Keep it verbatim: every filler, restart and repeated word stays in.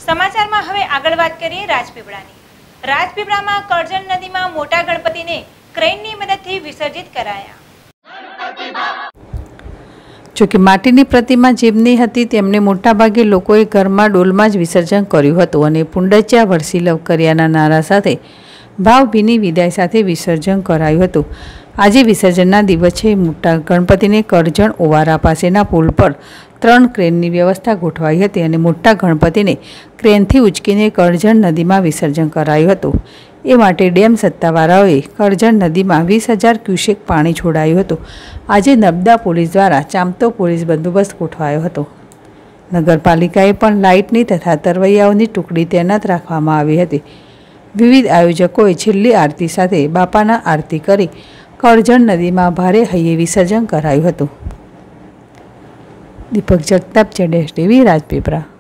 સમાચારમાં હવે આગળ વાત કરીએ રાજપીપળાની। રાજપીપળામાં કરજણ નદીમાં મોટા ગણપતિને ક્રેનની મદદથી વિસર્જિત કરાયા। જોકે માટીની પ્રતિમા જેમની હતી તેમને મોટાભાગે લોકોએ ઘરમાં ડોલમાં જ વિસર્જન કર્યું હતું અને પુંડચ્યા વરસી લવ કર્યાના નારા સાથે ભાવભીની વિદાય સાથે વિસર્જન કરાયું હતું। આજે વિસર્જનના દિવસે મોટા ગણપતિને કરજણ ઓવારા પાસેના પુલ પર ત્રણ ક્રેનની વ્યવસ્થા ગોઠવાઈ હતી અને મોટા ગણપતિને ક્રેનથી ઉંચકીને કરજણ નદીમાં વિસર્જન કરાયું હતું। એ માટે ડેમ સત્તાવાળાઓએ કરજણ નદીમાં વીસ હજાર ક્યુસેક પાણી છોડાયું હતું। આજે નર્મદા પોલીસ દ્વારા ચાંપતો પોલીસ બંદોબસ્ત ગોઠવાયો હતો। નગરપાલિકાએ પણ લાઇટની તથા તરવૈયાઓની ટુકડી તૈનાત રાખવામાં આવી હતી। વિવિધ આયોજકોએ છેલ્લી આરતી સાથે બાપાના આરતી કરી કરજણ નદીમાં ભારે હૈયે વિસર્જન કરાયું હતું। દીપક જગતાપ, જેડેશ ટીવી, રાજપીપળા।